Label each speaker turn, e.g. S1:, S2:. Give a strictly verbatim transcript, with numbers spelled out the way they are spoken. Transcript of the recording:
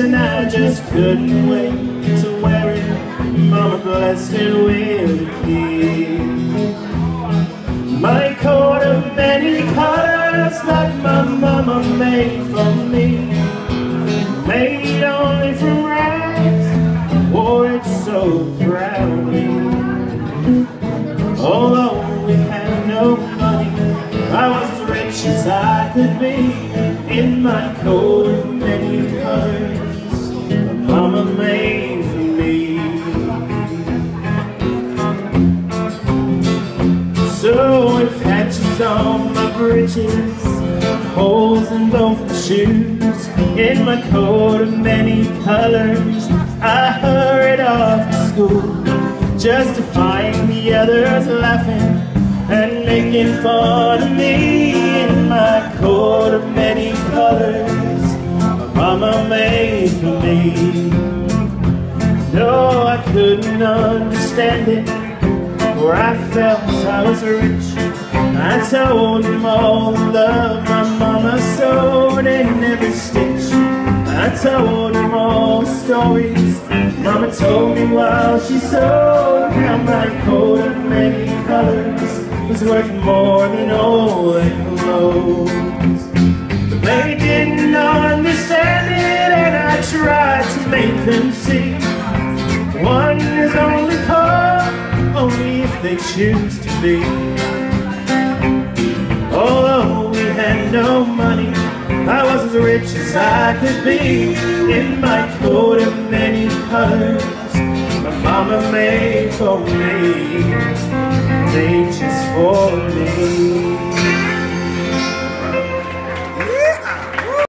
S1: and I just couldn't wait to wear it. Mama blessed it with a kiss. My coat of many colors that my mama made for me, made only from rags, wore it so proudly. Although we had no money, I was as rich as I could be, in my coat of many colors my mama made for me. So with patches on my breeches, holes in both my shoes, in my coat of many colors, I hurried off to school, just to find the others laughing and making fun of me, in my coat of many colors my mama made for me. No, I couldn't understand it, for I felt I was rich. I told them all the love my mama sewed in every stitch. I told them all the stories mama told me while she sewed, how my coat of many colors was worth more than all their clothes. But they didn't understand it, and I tried to make them see. One is only poor, only if they choose to be. Although we had no money, I was as rich as I could be, in my coat of many colors my mama made for me, made just for me.